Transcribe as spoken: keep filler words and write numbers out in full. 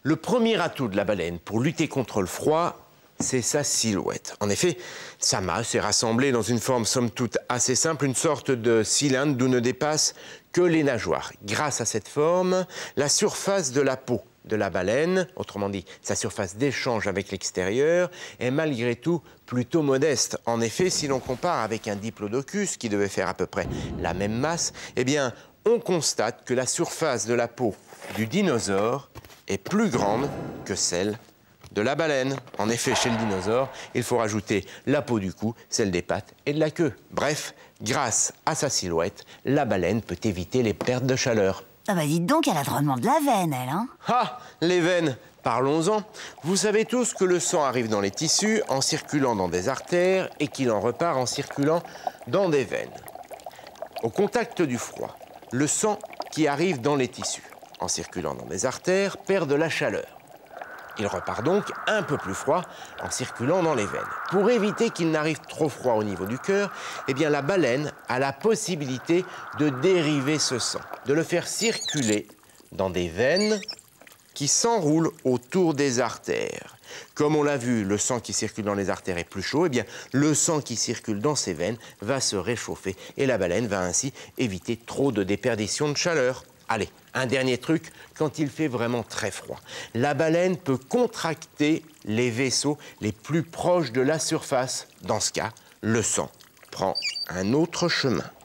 Le premier atout de la baleine pour lutter contre le froid, c'est sa silhouette. En effet, sa masse est rassemblée dans une forme somme toute assez simple, une sorte de cylindre d'où ne dépassent que les nageoires. Grâce à cette forme, la surface de la peau de la baleine, autrement dit sa surface d'échange avec l'extérieur, est malgré tout plutôt modeste. En effet, si l'on compare avec un diplodocus qui devait faire à peu près la même masse, eh bien, on constate que la surface de la peau du dinosaure est plus grande que celle de la baleine. En effet, chez le dinosaure, il faut rajouter la peau du cou, celle des pattes et de la queue. Bref, grâce à sa silhouette, la baleine peut éviter les pertes de chaleur. Ah bah dites donc, elle a drôlement de la veine, elle, hein? Ah, les veines, parlons-en. Vous savez tous que le sang arrive dans les tissus en circulant dans des artères et qu'il en repart en circulant dans des veines. Au contact du froid, le sang qui arrive dans les tissus en circulant dans des artères perd de la chaleur. Il repart donc un peu plus froid en circulant dans les veines. Pour éviter qu'il n'arrive trop froid au niveau du cœur, eh bien la baleine a la possibilité de dériver ce sang, de le faire circuler dans des veines qui s'enroulent autour des artères. Comme on l'a vu, le sang qui circule dans les artères est plus chaud, eh bien le sang qui circule dans ces veines va se réchauffer et la baleine va ainsi éviter trop de déperdition de chaleur. Allez, un dernier truc, quand il fait vraiment très froid, la baleine peut contracter les vaisseaux les plus proches de la surface. Dans ce cas, le sang prend un autre chemin.